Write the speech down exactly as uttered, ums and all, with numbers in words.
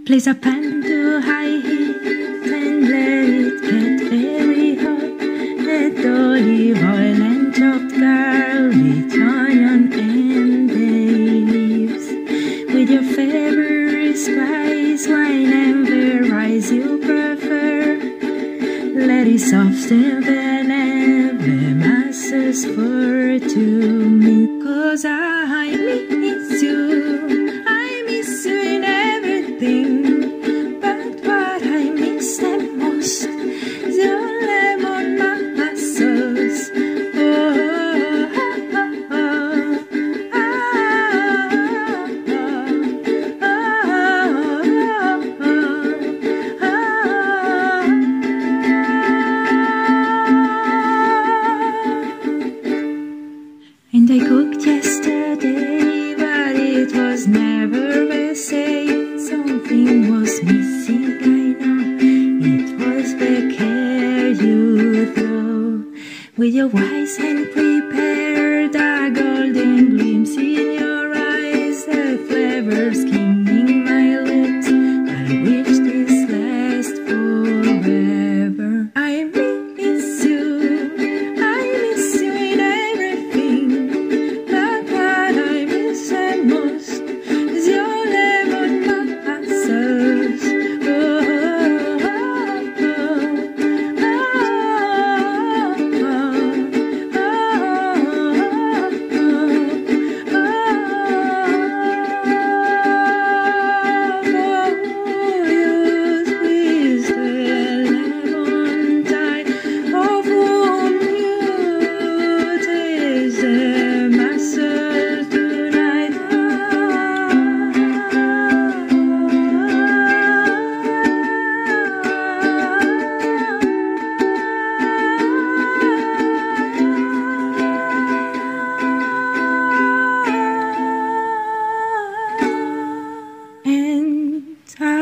Place a pan to high heat and let it get very hot. Add olive oil and chopped garlic, onion and bay leaves. With your favorite spice, wine and the rice you prefer. Let it soften, then add the mussels for two minutes. 'Cause I miss you, I miss you in everything. But what I miss the most is your lemon mussels. Oh, oh, oh, oh, oh, oh, oh, oh. And I cooked yesterday, but it was never the same. Something was missing, I know. It was the care you throw. With your wise hand prepared, a golden glimpse in your eyes, the flavor skimming my lips. I wish this lasts forever. I miss you, I miss you in everything. But what I miss the most is your lemon mussels. Oh, oh, oh, oh, you squeeze the lemon tide, of whom you taste the mussels tonight. And I